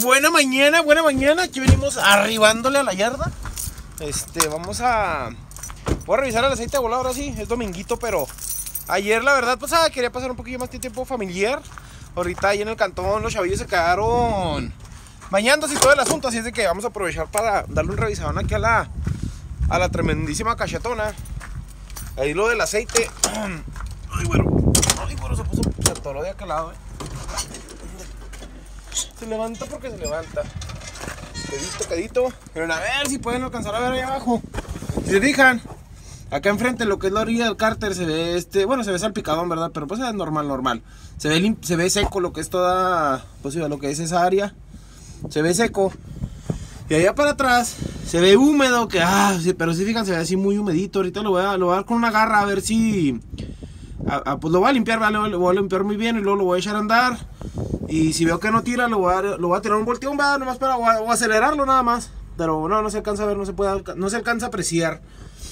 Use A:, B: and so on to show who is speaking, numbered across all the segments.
A: Buena mañana. Aquí venimos arribándole a la yarda. Voy a revisar el aceite de bola ahora sí. Es dominguito, pero ayer la verdad pues quería pasar un poquillo más de tiempo familiar. Ahorita ahí en el cantón los chavillos se quedaron bañándose y todo el asunto. Así es de que vamos a aprovechar para darle un revisadón aquí a la tremendísima cachetona. Ahí lo del aceite. Ay, güero, se atoró de aquel lado, Se levanta porque se levanta. Quedito. Pero a ver si pueden alcanzar a ver ahí abajo. Si se fijan, acá enfrente lo que es la orilla del cárter se ve bueno, se ve salpicadón, ¿verdad? Pero pues es normal. Se ve seco lo que es toda, pues lo que es esa área. Se ve seco. Y allá para atrás se ve húmedo, sí, pero si fijan, se ve así muy humedito. Ahorita lo voy a dar con una garra a ver si pues lo voy a limpiar, ¿vale? Lo voy a limpiar muy bien y luego lo voy a echar a andar. Y si veo que no tira, lo voy a tirar un volteón, ¿verdad? Nomás voy a acelerarlo nada más. Pero no se alcanza a ver, no se alcanza a apreciar.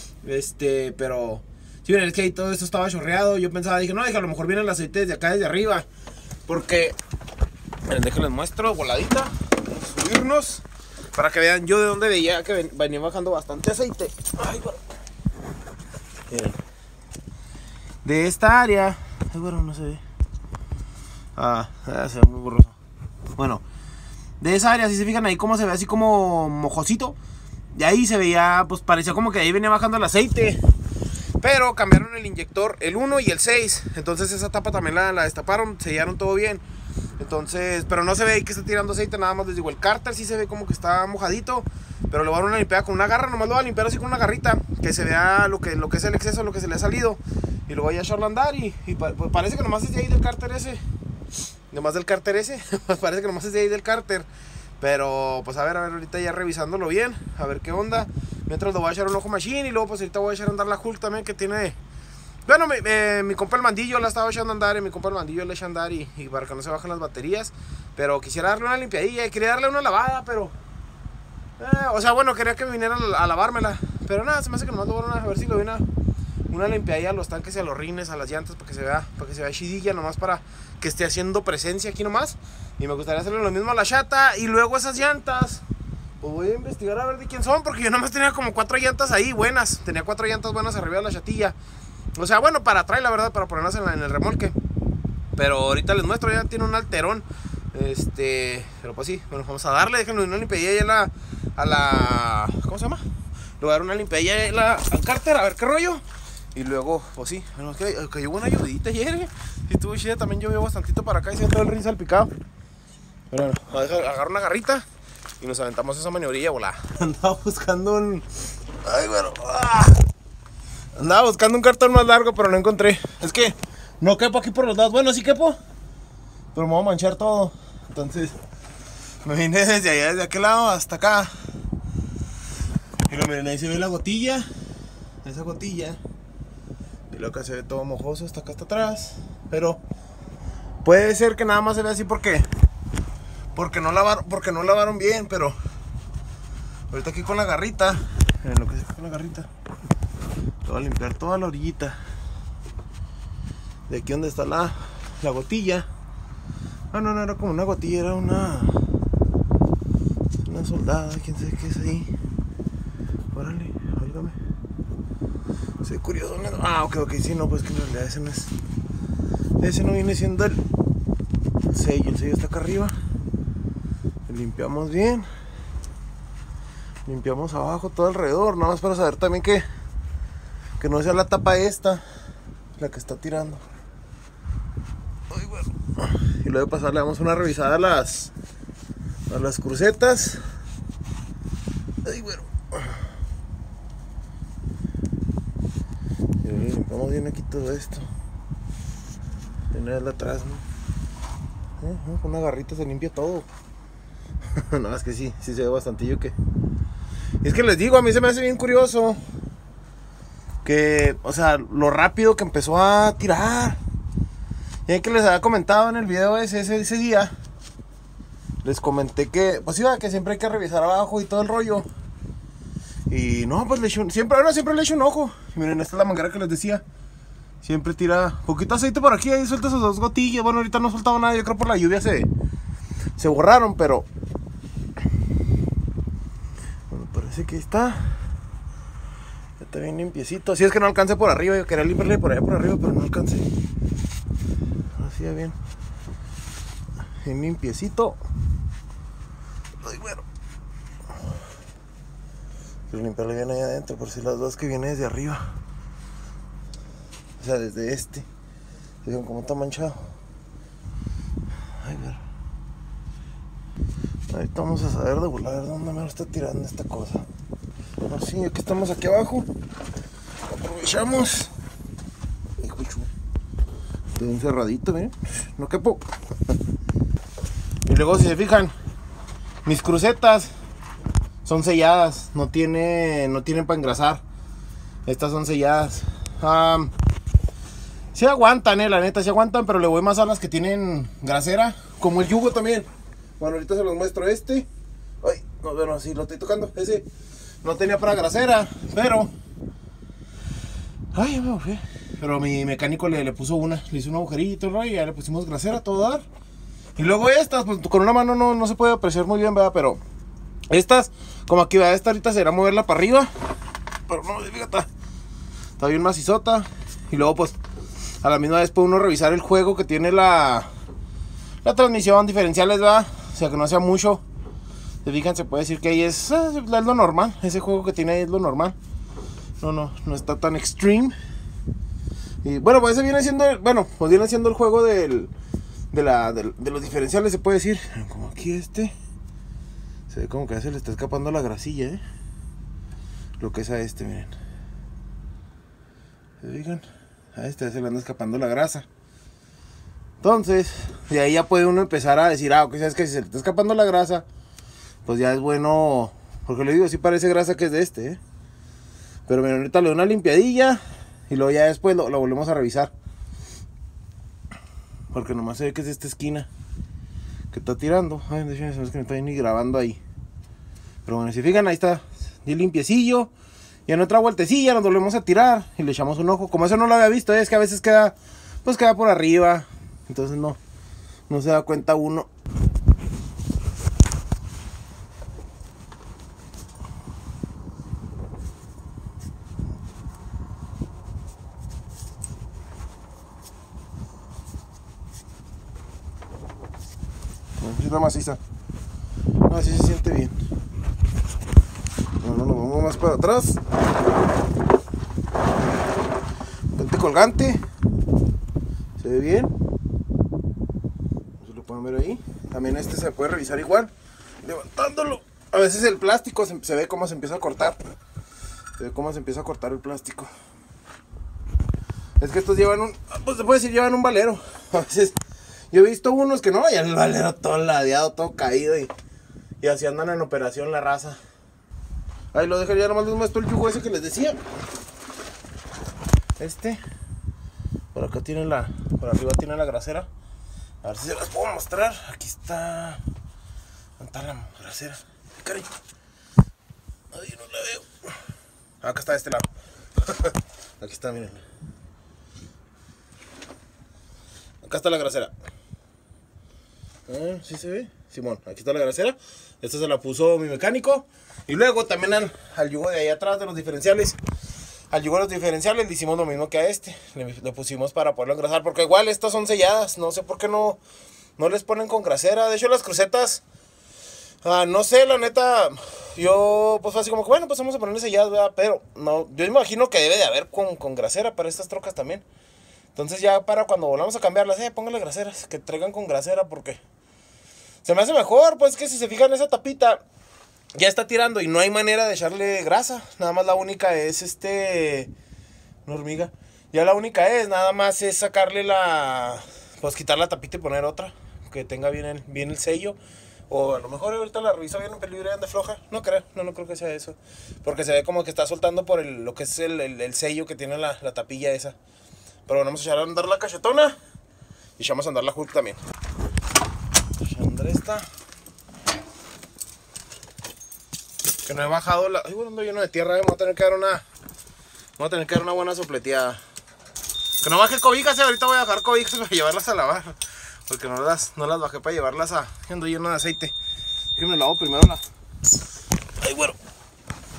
A: Pero si ven, es que ahí todo esto estaba chorreado. Yo dije, a lo mejor viene el aceite desde acá, desde arriba. Porque, miren, déjenles muestro, voladita. Vamos a subirnos para que vean yo de dónde veía que venía bajando bastante aceite. Ay, bueno. Miren. De esta área, bueno, no se ve. Se ve muy borroso. Bueno, de esa área, si se fijan ahí como se ve así como mojosito. De ahí se veía, pues parecía como que ahí venía bajando el aceite. Pero cambiaron el inyector, el 1 y el 6. Entonces esa tapa también la destaparon, sellaron todo bien. Entonces, pero no se ve ahí que está tirando aceite, nada más les digo, el cárter sí se ve como que está mojadito. Pero lo voy a dar una limpiada con una garra, nomás lo voy a limpiar así con una garrita. Que se vea lo que es el exceso, lo que se le ha salido. Y lo voy a echarlo a andar y pues parece que nomás es de ahí del cárter ese. Parece que nomás es de ahí del cárter. Pero pues a ver, ahorita ya revisándolo bien, a ver qué onda. Mientras lo voy a echar un ojo machine y luego pues ahorita voy a echar a andar la Hulk también que tiene. Bueno, mi compa el mandillo la estaba echando a andar y mi compa el mandillo le echa a andar y para que no se bajen las baterías. Pero quisiera darle una limpiadilla y quería darle una lavada, pero... quería que viniera a lavármela. Pero nada, se me hace que nomás lo voy a ver si lo viene una limpiadilla a los tanques y a los rines, a las llantas, para que se vea chidilla, nomás para que esté haciendo presencia aquí nomás. Y me gustaría hacerle lo mismo a la chata. Y luego esas llantas, pues voy a investigar a ver de quién son, porque yo nomás tenía como 4 llantas ahí buenas. Tenía 4 llantas buenas arriba de la chatilla. O sea, bueno, para atrás, la verdad, para ponerlas en el remolque. Pero ahorita les muestro, ya tiene un alterón. Pero pues sí, bueno, vamos a darle, déjenme una limpiadilla a la ¿cómo se llama? Le voy a dar una limpiadilla al cárter, a ver qué rollo. Y luego, pues sí, bueno, que llevo una ayudita ayer. Y estuvo chida, también llovió bastantito para acá y se ve todo el rin salpicado. Pero bueno, voy a agarrar una garrita y nos aventamos esa maniobrilla, volá. Andaba buscando un... Ay, bueno. Andaba buscando un cartón más largo, pero no encontré. Es que no quepo aquí por los lados. Bueno, sí quepo, pero me voy a manchar todo. Entonces, me vine desde allá, desde aquel lado hasta acá. Y lo miren, ahí se ve la gotilla. Esa gotilla. Y luego acá se ve todo mojoso hasta acá, hasta atrás. Pero puede ser que nada más se ve así porque no lavaron bien. Pero ahorita aquí con la garrita, miren lo que se ve con la garrita, lo voy a limpiar toda la orillita de aquí donde está la gotilla. No era como una gotilla, era una soldada, quién sabe qué es ahí. Órale, óigame. Soy curioso. Ok, sí, no, pues que en realidad ese no viene siendo el sello está acá arriba. Limpiamos bien. Limpiamos abajo todo alrededor, nada más para saber también que no sea la tapa esta la que está tirando. Ay, bueno. Y luego de pasar le damos una revisada a las crucetas. Ay, bueno. Y limpiamos bien aquí todo esto. Viene de atrás, ¿no? Con una garrita se limpia todo. No, es que sí se ve bastantillo que... Y es que les digo, a mí se me hace bien curioso que, o sea, lo rápido que empezó a tirar. Y que les había comentado en el video ese día, les comenté que, pues iba, que siempre hay que revisar abajo y todo el rollo. Y no, pues siempre le echo un ojo. Y miren, esta es la manguera que les decía. Siempre tira poquito aceite por aquí, ahí suelta esas 2 gotillas. Bueno, ahorita no soltaba nada, yo creo por la lluvia se borraron, pero parece que está. Ya está bien limpiecito. Si es que no alcancé por arriba, yo quería limpiarle por allá por arriba, pero no alcancé. Así ya bien. Bien limpiecito. Ay, bueno. Quiero limpiarle bien ahí adentro, por si las dos que viene desde arriba. O sea, desde este. Digan cómo está manchado. Ay, ver. Ahorita vamos a saber de volar dónde me lo está tirando esta cosa. Bueno, sí, aquí estamos aquí abajo. Aprovechamos. Hijo, estoy encerradito, miren. No quepo. Y luego, si se fijan, mis crucetas son selladas. No tienen para engrasar. Estas son selladas. Sí aguantan, la neta, sí aguantan, pero le voy más a las que tienen grasera, como el yugo también. Bueno, ahorita se los muestro este. Ay, no, bueno, así lo estoy tocando. Ese no tenía para grasera, pero... Ay, ya me bajé. Pero mi mecánico le puso una, le hizo un agujerito, y ya le pusimos grasera a todo dar. Y luego estas, pues con una mano no se puede apreciar muy bien, ¿verdad? Pero estas, como aquí va, esta ahorita será moverla para arriba. Pero no, fíjate, está bien macizota. Y luego pues a la misma vez puede uno revisar el juego que tiene la transmisión, diferenciales, ¿verdad? O sea, que no sea mucho. Se fijan, se puede decir que ahí es lo normal. Ese juego que tiene ahí es lo normal. No está tan extreme. Y bueno, pues ese viene siendo, pues viene siendo el juego de los diferenciales, se puede decir. Como aquí este. Se ve como que a se le está escapando la grasilla, Lo que es a este, miren. ¿Se fijan? A este se le anda escapando la grasa. Entonces, de ahí ya puede uno empezar a decir, ok, sabes que si se le está escapando la grasa, pues ya es bueno. Porque le digo, sí parece grasa que es de este, Pero miren, ahorita le doy una limpiadilla. Y luego ya después lo volvemos a revisar. Porque nomás se ve que es esta esquina que está tirando. Ay, déjenme saber que no está ni grabando ahí. Pero bueno, si fijan, ahí está bien limpiecillo. Y en otra vueltecilla nos volvemos a tirar y le echamos un ojo. Como eso no lo había visto, es que a veces queda por arriba. Entonces no se da cuenta uno. Necesita maciza. Así se siente bien. Bueno, nos vamos más para atrás. Puente colgante. Se ve bien. Se lo pueden ver ahí. También este se puede revisar igual, levantándolo. A veces el plástico se ve cómo se empieza a cortar. Se ve cómo se empieza a cortar el plástico. Es que estos llevan pues se puede decir llevan un valero. A veces yo he visto unos que no, y el valero todo ladeado, todo caído y así andan en operación la raza. Ahí lo dejaría, nomás les muestro el yugo ese que les decía. Por acá tiene por arriba tiene la grasera. A ver si se las puedo mostrar. Aquí está. ¿Dónde está la grasera? Cariño. Ay, no la veo. Acá está de este lado. Aquí está, miren. Acá está la grasera. ¿Sí se ve? Simón, aquí está la grasera. Esta se la puso mi mecánico. Y luego también al yugo de ahí atrás de los diferenciales. Al yugo de los diferenciales le hicimos lo mismo que a este. Le pusimos para poderlo engrasar. Porque igual estas son selladas. No sé por qué no les ponen con grasera. De hecho las crucetas, no sé, la neta. Yo pues fue así como que bueno, pues vamos a ponerle selladas, ¿verdad? Pero no, yo imagino que debe de haber con grasera para estas trocas también. Entonces ya para cuando volvamos a cambiarlas, pónganle graseras, que traigan con grasera porque se me hace mejor, pues que si se fijan esa tapita ya está tirando y no hay manera de echarle grasa. Nada más la única es una hormiga. Ya la única nada más es sacarle pues quitar la tapita y poner otra que tenga bien el sello. O a lo mejor ahorita la reviso bien en peligro y ande floja. No creo que sea eso. Porque se ve como que está soltando por lo que es el sello que tiene la tapilla esa. Pero bueno, vamos a echar a andar la cachetona y echamos a andar la Hulk también. Echar a andar esta. Que no he bajado la... Ay, bueno, ando lleno de tierra, me voy a tener que dar una buena sopleteada. Que no baje cobijas, ahorita voy a bajar cobijas para llevarlas a lavar. Porque no las bajé para llevarlas ando lleno de aceite. Yo me lavo primero Ay, bueno.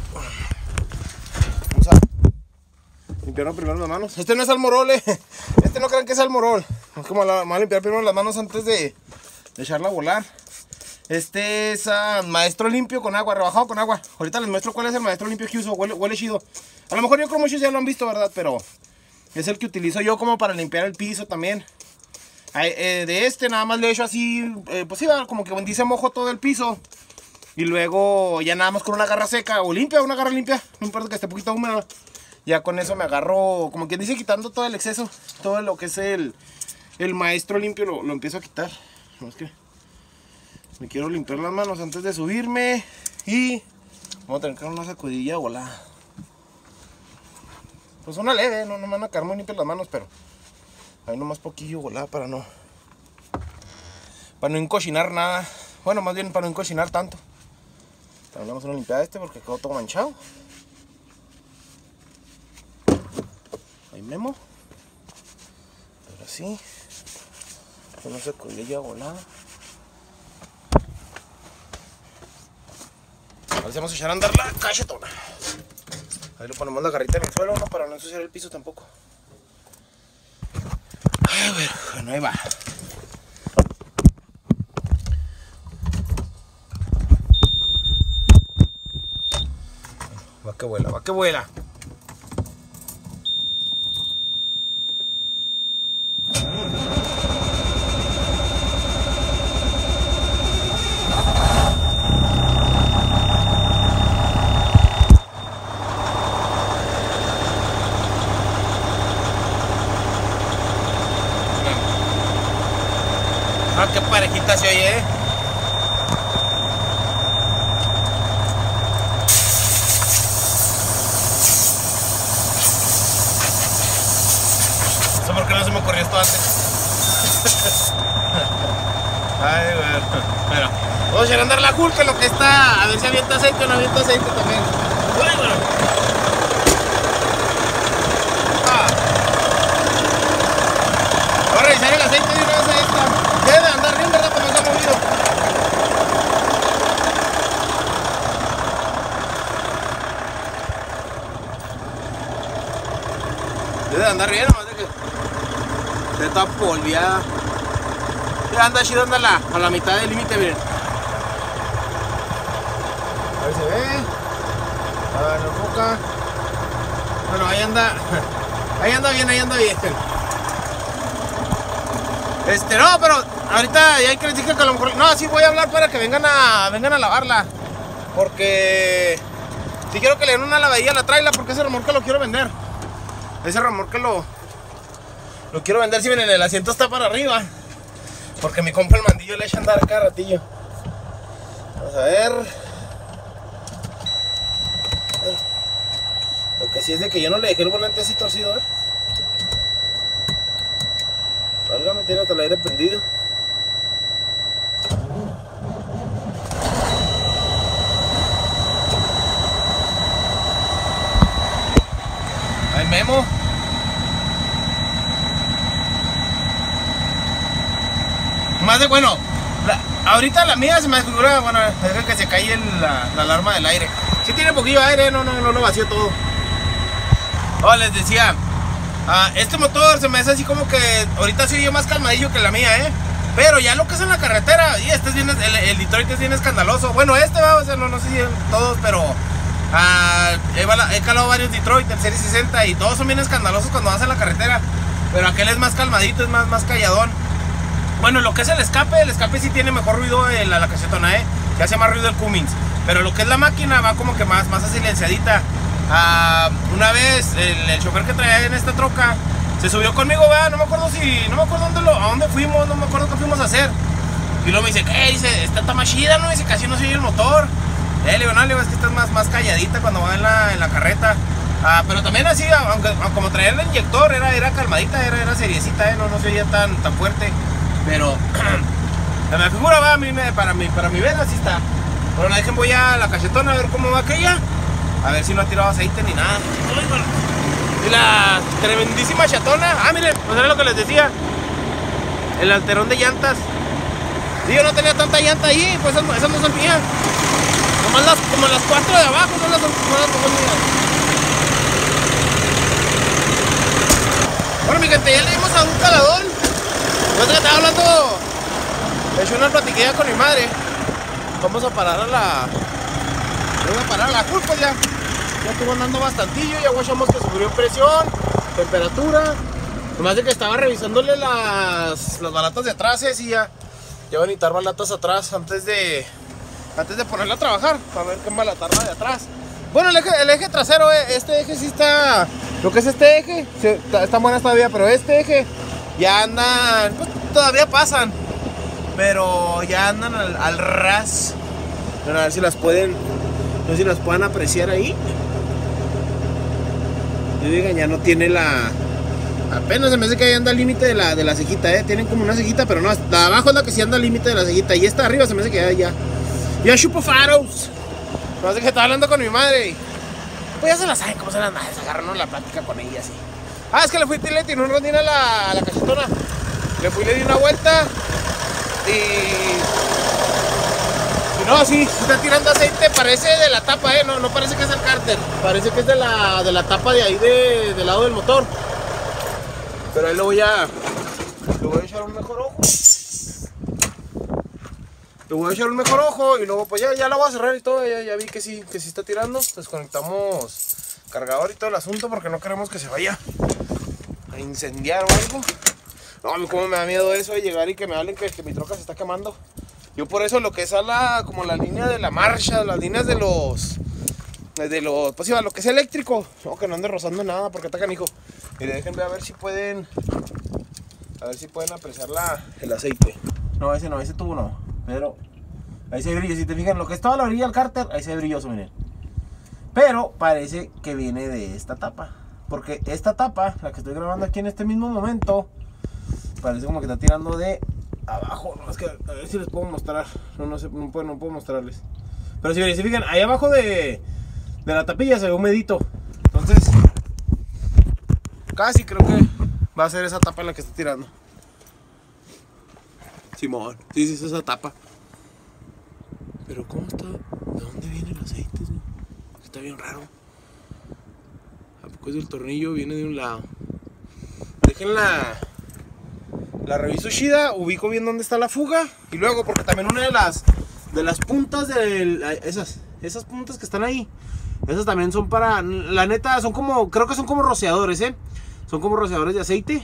A: Vamos a limpiar primero las manos. Este no es almorol, Este no crean que es almorol. Es como vamos a limpiar primero las manos antes de echarla a volar. Este es maestro limpio con agua, rebajado con agua. Ahorita les muestro cuál es el maestro limpio que uso. Huele chido. A lo mejor yo creo muchos ya lo han visto, ¿verdad? Pero es el que utilizo yo como para limpiar el piso también. De este nada más le echo así, pues sí, como que dice mojo todo el piso. Y luego ya nada más con una garra seca o limpia, una garra limpia. No importa que esté un poquito húmeda. Ya con eso me agarro, como quien dice, quitando todo el exceso. Todo lo que es el maestro limpio lo empiezo a quitar. No, es que me quiero limpiar las manos antes de subirme. Y vamos a tener que dar una sacudilla volada. Pues una leve, no me van a quedar muy limpias las manos, pero ahí nomás poquillo volada para no encochinar nada. Bueno, más bien para no encochinar tanto. También vamos a una limpiada porque quedó todo manchado. Ahí memo. Ahora sí. Una sacudilla volada. Ahora sí vamos a echar a andar la cachetona. Ahí lo ponemos la garrita en el suelo, ¿no? Para no ensuciar el piso tampoco. Ay, bueno, ahí va. Va que vuela, va que vuela. Ah, qué parejita se oye, No sé por qué no se me ocurrió esto antes. Ay, bueno. Vamos a echar a andar la Hulk, que lo que está. A ver si avienta aceite o no avienta aceite también. Bueno. Voy a revisar el aceite de una vez a esta. Debe andar bien, ¿verdad? Como está movido. Debe andar bien, nomás de que está polviada. Ya anda chido, anda a la mitad del límite, miren. A ver si se ve. A ver, no enfoca. Bueno, ahí anda. Ahí anda bien, ahí anda bien. No, pero ahorita ya hay que les dije que a lo mejor. No, sí voy a hablar para que vengan a lavarla. Porque sí quiero que le den una lavadilla a la trailer, porque ese remolque lo quiero vender. Ese remolque lo quiero vender. Si miren, el asiento está para arriba, porque mi compa el mandillo le echa a andar cada ratillo. Vamos a ver. Lo que sí es de que yo no le dejé el volante así torcido, Válgame, tiene hasta el aire prendido. Ahí memo. Más de bueno, ahorita la mía se me figura, bueno, es que se cae la alarma del aire. Sí tiene poquillo aire, no lo vacío todo. Oh, les decía, este motor se me hace así como que ahorita soy yo más calmadillo que la mía, pero ya lo que es en la carretera, y este es bien, el Detroit es bien escandaloso. Bueno, o sea, no sé si todos, pero he calado varios Detroit, el Serie 60, y todos son bien escandalosos cuando vas en la carretera. Pero aquel es más calmadito, es más calladón. Bueno, lo que es el escape sí tiene mejor ruido la cachetona, que hace más ruido el Cummins. Pero lo que es la máquina va como que más silenciadita. Una vez el chofer que traía en esta troca se subió conmigo, no me acuerdo a dónde fuimos, no me acuerdo qué fuimos a hacer. Y luego me dice, ¿qué? Dice, está más chida, ¿no? Dice, casi no se oye el motor. Le digo, no, es que estás más calladita cuando va en la carreta. Pero también así, aunque como traía el inyector, era calmadita, era seriecita, no se oía tan fuerte. Pero me figura, para mi ver así está. Bueno, dejen, voy a la cachetona a ver cómo va aquella. A ver si no ha tirado aceite ni nada. Y la tremendísima chatona. Miren, pues era lo que les decía. El alterón de llantas. Y yo no tenía tanta llanta ahí, pues esas no son mías. Como las 4 de abajo, no las pongo mías. Bueno, mi gente, ya le dimos a un caladón. Yo te estaba hablando, he hecho una platiquilla con mi madre. Vamos a parar a la culpa ya. Ya estuvo andando bastantillo, ya guachamos que subió presión, temperatura. Nomás de que estaba revisándole las balatas de atrás, y ya van a necesitar balatas atrás antes de ponerla a trabajar, para ver qué embalatarla de atrás. Bueno, el eje trasero, este eje sí está, lo que es este eje, están buenas todavía, pero este eje ya andan, pues todavía pasan, pero ya andan al ras. Bueno, a ver si las pueden, no sé si las puedan apreciar ahí. Yo diga, ya no tiene la, apenas se me hace que ahí anda al límite de la cejita, tienen como una cejita, pero no, la de abajo es la que sí anda al límite de la cejita, y esta de arriba se me hace que ya chupo faros. No sé que estaba hablando con mi madre. Pues ya se la saben cómo se las madres, agarraron la plática con ella así. Es que le tiré un rondín a la cachetona. Le di una vuelta. Y no, sí, está tirando aceite, parece de la tapa, no parece que es el cárter. Parece que es de la tapa de ahí del lado del motor. Pero ahí le voy a echar un mejor ojo. Le voy a echar un mejor ojo y luego pues ya la voy a cerrar y todo. Ya vi que sí está tirando. Desconectamos cargador y todo el asunto porque no queremos que se vaya a incendiar o algo. No, a mí como me da miedo eso de llegar y que me hablen que mi troca se está quemando. Yo por eso lo que es como la línea de la marcha, las líneas de los pues iba, lo que es eléctrico, no, que no ande rozando nada porque está canijo. Y déjenme a ver si pueden apreciar el aceite. No, ese tubo no. Pero ahí se ve brillo, si te fijan, lo que es toda la orilla del cárter, ahí se ve brilloso, miren. Pero parece que viene de esta tapa. Porque esta tapa, la que estoy grabando aquí en este mismo momento, parece como que está tirando de abajo. No, es que a ver si les puedo mostrar. No puedo mostrarles. Pero si se fijan, ahí abajo de la tapilla se ve humedito. Entonces, casi creo que va a ser esa tapa la que está tirando. Simón, sí, es esa tapa. Pero ¿cómo está? ¿De dónde viene el aceite? Está bien raro. ¿A poco es el tornillo? Viene de un lado. Dejen la reviso chida, ubico bien dónde está la fuga. Y luego, porque también una de las puntas esas puntas que están ahí, esas también son para, la neta, son como, creo que son como rociadores, son como rociadores de aceite.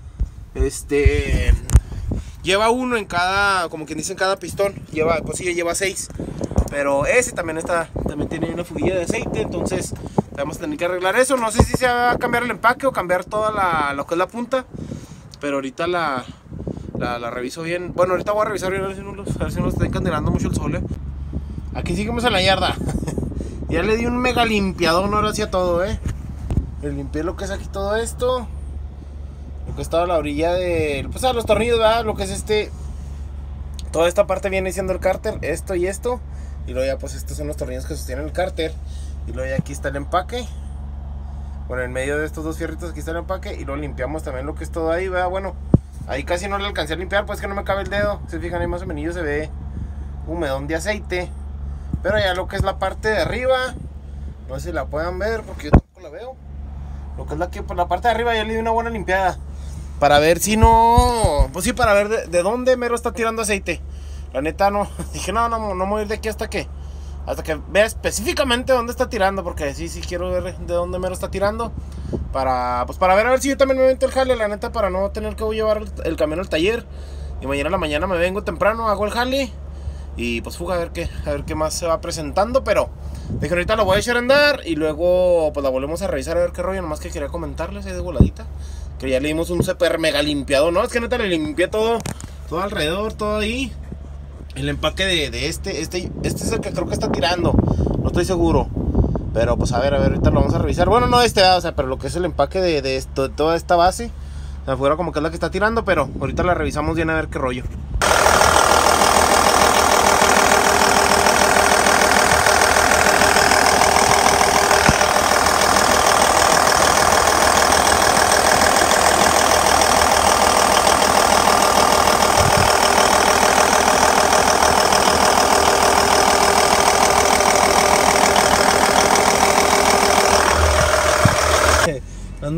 A: Lleva uno en cada, como quien dice, en cada pistón. Pues sí, lleva 6. Pero ese también tiene una fuguilla de aceite. Entonces vamos a tener que arreglar eso. No sé si se va a cambiar el empaque o cambiar toda lo que es la punta. Pero ahorita la reviso bien. Bueno, ahorita voy a revisar bien a ver si no está encandelando mucho el sol, Aquí seguimos en la yarda. Ya le di un mega limpiadón ahora hacia todo, Le limpié lo que es aquí todo esto. Lo que estaba a la orilla de, pues a los tornillos, ¿verdad? Lo que es toda esta parte viene siendo el cárter, esto y esto. Y luego ya pues estos son los tornillos que sostienen el cárter. Y luego ya aquí está el empaque. Bueno, en medio de estos dos fierritos aquí está el empaque. Y luego limpiamos también lo que es todo ahí, ¿verdad? Bueno, ahí casi no le alcancé a limpiar, pues que no me cabe el dedo. Se fijan ahí más o menos se ve humedón de aceite. Pero ya lo que es la parte de arriba, no sé si la puedan ver porque yo tampoco la veo. Lo que es por la parte de arriba ya le di una buena limpiada. Para ver si no, pues sí, para ver de dónde mero está tirando aceite. La neta no, dije no me voy a ir de aquí hasta que vea específicamente dónde está tirando. Porque sí quiero ver de dónde mero está tirando. Para ver a ver si yo también me meto el jale, la neta, para no tener que llevar el camión al taller. Y mañana a la mañana me vengo temprano, hago el jale. Y pues fuga a ver qué más se va presentando. Pero dije ahorita lo voy a echar a andar. Y luego pues la volvemos a revisar a ver qué rollo. Nomás que quería comentarles ahí de voladita que ya le dimos un super mega limpiado. No, es que neta le limpié todo alrededor, todo ahí. El empaque de este es el que creo que está tirando. No estoy seguro. Pero pues a ver, ahorita lo vamos a revisar. Bueno, no o sea, pero lo que es el empaque de toda esta base. Afuera como que es la que está tirando. Pero ahorita la revisamos bien a ver qué rollo.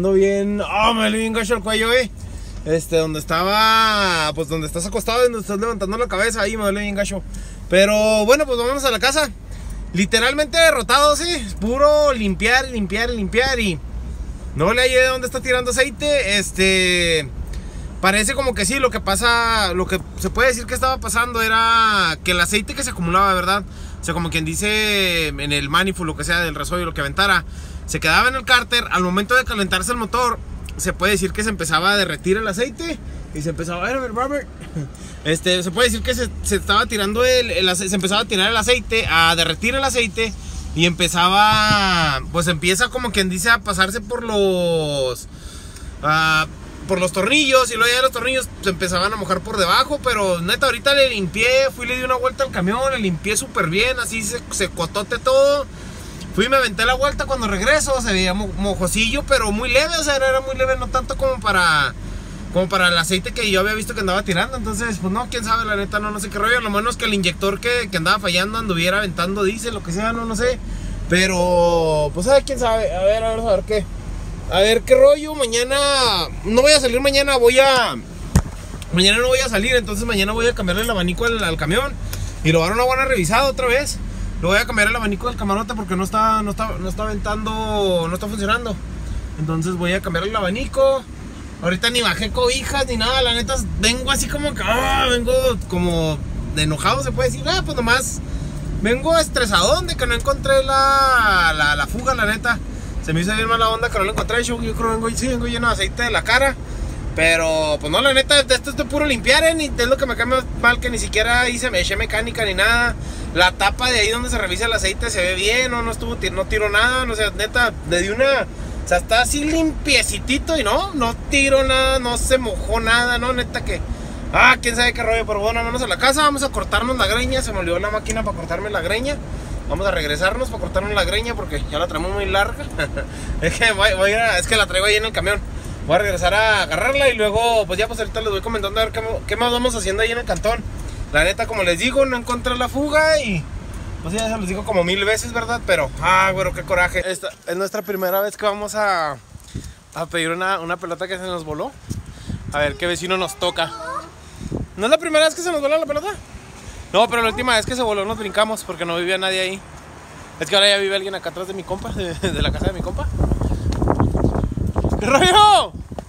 A: ando bien. Me duele bien gacho el cuello, donde estaba, pues donde estás acostado, donde estás levantando la cabeza, ahí me duele bien gacho. Pero bueno, pues vámonos a la casa. Literalmente derrotado, sí. Es puro limpiar, limpiar, limpiar. Y no le hallé de dónde está tirando aceite. Parece como que sí, lo que pasa, lo que se puede decir que estaba pasando era que el aceite que se acumulaba, ¿verdad? O sea, como quien dice en el manifold, lo que sea, del resorte, lo que aventara, se quedaba en el cárter. Al momento de calentarse el motor, se puede decir que se empezaba a derretir el aceite y se empezaba a ver, Robert. Se puede decir que se estaba tirando se empezaba a tirar el aceite, a derretir el aceite y empezaba, pues empieza como quien dice a pasarse por los tornillos, y luego ya los tornillos se empezaban a mojar por debajo. Pero neta, ahorita le limpié, fui, le di una vuelta al camión, le limpié súper bien, así se cotote todo. Fui y me aventé la vuelta. Cuando regreso se veía mojosillo, pero muy leve, o sea, era muy leve, no tanto como para el aceite que yo había visto que andaba tirando. Entonces, pues no, quién sabe, la neta, no sé qué rollo. Lo bueno es que el inyector que andaba fallando anduviera aventando diésel, lo que sea, no sé. Pero, pues a ver, quién sabe, a ver qué. A ver qué rollo. Mañana no voy a salir, mañana no voy a salir. Entonces mañana voy a cambiarle el abanico al camión y lo voy a dar una buena revisada otra vez. Lo voy a cambiar el abanico del camarote porque no está aventando, no está funcionando. Entonces voy a cambiar el abanico. Ahorita ni bajé cobijas ni nada, la neta vengo así como que vengo como de enojado, se puede decir. Pues nomás vengo estresadón de que no encontré la fuga, la neta. Se me hizo bien mala onda que no lo encontré. Yo creo que vengo lleno de aceite de la cara. Pero pues no, la neta, esto es de puro limpiar, ni es lo que me cae mal, que ni siquiera eché mecánica ni nada. La tapa de ahí donde se revisa el aceite se ve bien, no tiro nada, no sé, neta, le di una, o sea, está así limpiecitito y no tiro nada, no se mojó nada, no, neta que, quién sabe qué rollo. Pero bueno, vámonos a la casa, vamos a cortarnos la greña. Se me olvidó la máquina para cortarme la greña. Vamos a regresarnos para cortarnos la greña porque ya la traemos muy larga. Es que la traigo ahí en el camión. Voy a regresar a agarrarla y luego, pues ya pues ahorita les voy comentando a ver qué más vamos haciendo ahí en el cantón. La neta, como les digo, no encontré la fuga y pues ya se los digo como 1000 veces, ¿verdad? Pero, bueno, qué coraje. Esta es nuestra primera vez que vamos a pedir una pelota que se nos voló. A ver qué vecino nos toca. ¿No es la primera vez que se nos voló la pelota? No, pero la última vez que se voló nos brincamos porque no vivía nadie ahí. Es que ahora ya vive alguien acá atrás de mi compa, de la casa de mi compa. ¡Qué rollo!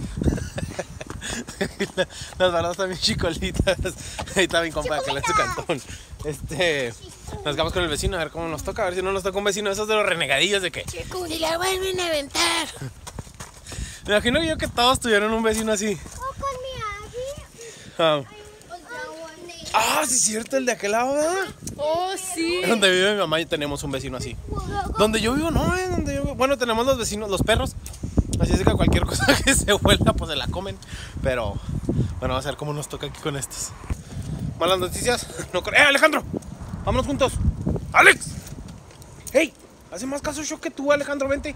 A: Las balas están bien chicolitas. Ahí está mi compa que le hace su cantón. Nos vamos con el vecino a ver cómo nos toca. A ver si no nos toca un vecino de esos de los renegadillos de que
B: Chico, y la vuelven a aventar.
A: Me imagino yo que todos tuvieron un vecino así.
B: O con mi agi.
A: Sí es cierto, el de aquel lado, ¿verdad?
B: Oh, sí.
A: Donde vive mi mamá y tenemos un vecino así. Donde yo vivo, no, donde yo vivo. Bueno, tenemos los vecinos, los perros. Así es que cualquier cosa que se vuelva, pues se la comen. Pero, bueno, vamos a ver cómo nos toca aquí con estos. Malas noticias. No, Alejandro, vámonos juntos. ¡Alex! ¡Hey! Hace más caso yo que tú, Alejandro, vente.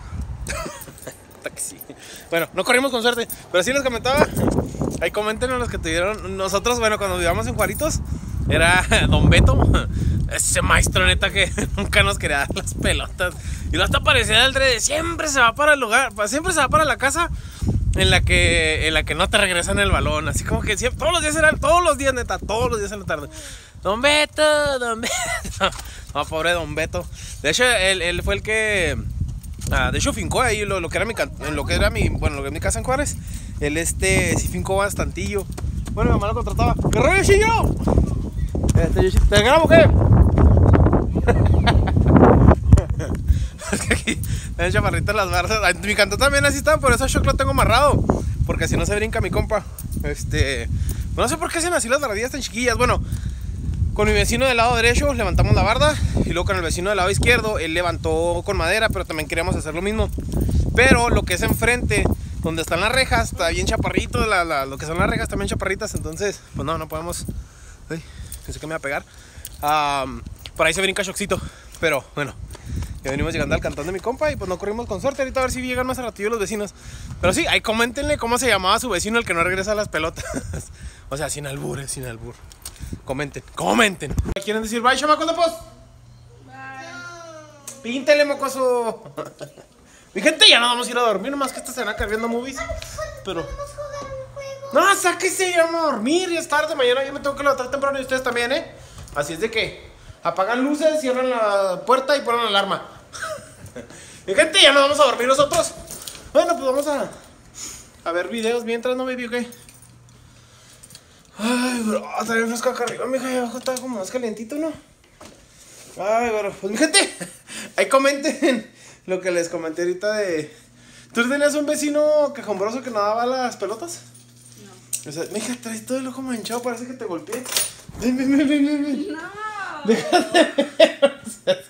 A: Sí. Bueno, no corrimos con suerte, pero sí les comentaba. Ahí comenten los que tuvieron. Nosotros, bueno, cuando vivíamos en Juaritos, era Don Beto, ese maestro neta que nunca nos quería dar las pelotas. Y luego hasta parecía el de siempre se va para el lugar, siempre se va para la casa en la que no te regresan el balón. Así como que siempre, todos los días neta, todos los días en la tarde. Don Beto. No, pobre Don Beto. De hecho, él fue el que de hecho fincó ahí lo que era mi casa en Juárez. Él sí fincó bastantillo. Bueno, mi mamá lo contrataba. ¡Qué rollo, Chillo! ¿Te grabo qué? Es que aquí tienen chaparritas las barras. Mi cantón también así está, por eso yo lo tengo amarrado. Porque si no se brinca mi compa. No sé por qué hacen así las bardillas tan chiquillas. Bueno, con mi vecino del lado derecho levantamos la barda. Y luego con el vecino del lado izquierdo, él levantó con madera, pero también queríamos hacer lo mismo. Pero lo que es enfrente, donde están las rejas, está bien chaparrito. Lo que son las rejas también chaparritas. Entonces, pues no podemos. Ay, pensé que me iba a pegar. Por ahí se brinca Shoxito. Pero bueno, ya venimos llegando al cantón de mi compa y pues no corrimos con suerte. Ahorita a ver si llegan más a ratillo los vecinos. Pero sí, ahí coméntenle cómo se llamaba su vecino el que no regresa a las pelotas. O sea, sin albur. Comenten. ¿Quieren decir bye, chamacos de pos? Bye. Píntele, mocoso. Mi gente, ya no vamos a ir a dormir, nomás que esta se van a quedar viendo movies. Pero...
B: Vamos a jugar un juego.
A: no, sáquese, ya vamos a dormir, ya es tarde, mañana yo me tengo que levantar temprano y ustedes también, ¿eh? Así es de que apagan luces, cierran la puerta y ponen la alarma. Mi gente, ya no vamos a dormir nosotros. Bueno, pues vamos a ver videos mientras, ¿no, baby? ¿O qué? Ay, bro, está bien fresco acá arriba, mija, abajo está como más calientito, ¿no? Ay, bro, pues mi gente, ahí comenten lo que les comenté ahorita de... ¿tú tenías un vecino quejumbroso que nadaba las pelotas? No. O sea, mija, traes todo el ojo manchado, parece que te golpeé. Ven.
B: No.
A: Déjate ver,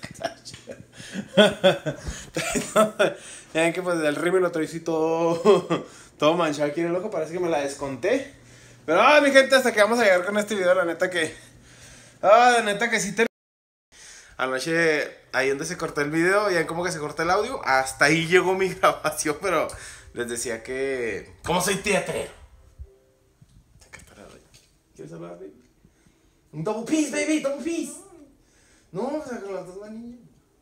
A: ya ven que pues el rímel lo traí así todo manchado aquí en el ojo, parece que me la desconté. Pero mi gente, hasta que vamos a llegar con este video, la neta que... la neta que sí anoche, ahí donde se cortó el video, ya ven como que se cortó el audio, hasta ahí llegó mi grabación, pero les decía que... ¿cómo soy teatrero? ¿Quieres hablar, baby? Un double piece, baby, double piece. No, o sea, con las dos manillas.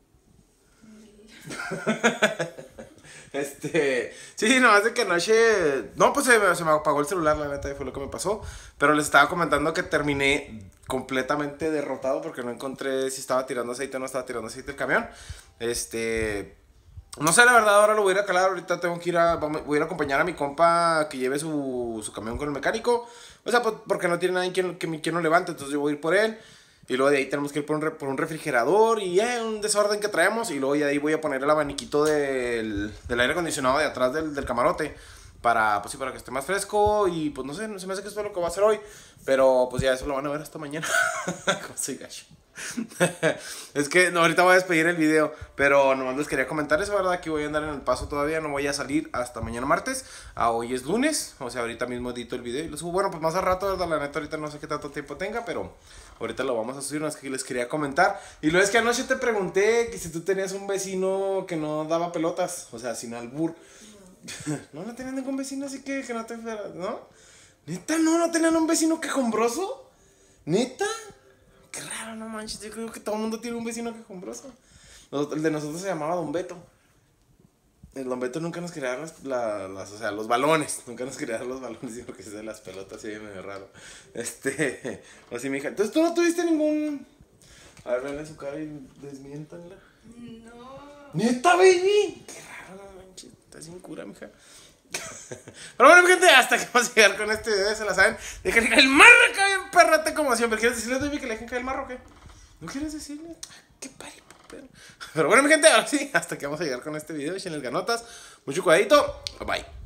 A: Sí, nomás de que anoche... no, pues se me apagó el celular, la neta, fue lo que me pasó. Pero les estaba comentando que terminé completamente derrotado porque no encontré si estaba tirando aceite o no estaba tirando aceite el camión. No sé, la verdad, ahora lo voy a ir a calar. Ahorita tengo que voy a ir a acompañar a mi compa que lleve su camión con el mecánico. O sea, pues, porque no tiene nadie quien lo levante, entonces yo voy a ir por él. Y luego de ahí tenemos que ir por un refrigerador y un desorden que traemos. Y luego de ahí voy a poner el abaniquito del aire acondicionado de atrás del camarote. Para que esté más fresco. Y pues no sé, no se me hace que esto es lo que voy a hacer hoy. Pero pues ya eso lo van a ver hasta mañana. Como soy gacho. Es que no, ahorita voy a despedir el video. Pero nomás les quería comentar eso, ¿verdad? Que voy a andar en el paso todavía. No voy a salir hasta mañana martes. Hoy es lunes. O sea, ahorita mismo edito el video y lo subo. Bueno, pues más al rato, ¿verdad? La neta ahorita no sé qué tanto tiempo tenga. Pero ahorita lo vamos a subir. No es que les quería comentar. Y luego es que anoche te pregunté que si tú tenías un vecino que no daba pelotas. O sea, sin albur. No tenían ningún vecino así que no te... ¿no? ¿Neta? ¿No tenían un vecino quejumbroso? ¿Neta? Qué raro, no manches. Yo creo que todo el mundo tiene un vecino quejumbroso. El de nosotros se llamaba Don Beto. El Don Beto nunca nos quería dar o sea, los balones. Nunca nos quería dar los balones, sí, porque se de las pelotas, sí, medio raro. O sí, mija. Entonces, ¿tú no tuviste ningún...? A ver, venle su cara y desmiéntanla.
B: No.
A: ¿Neta, baby? Qué raro, no manches. Estás sin cura, mija. Pero bueno, mi gente, hasta que vamos a llegar con este video, se la saben. Dejen caer el marro acá bien perrate como siempre. ¿Quieres decirle a David que le dejen caer el marro o qué? ¿No quieres decirle? Qué pari, pero bueno, mi gente, ahora sí, hasta que vamos a llegar con este video. Échenles ganotas. Mucho cuidadito. Bye bye.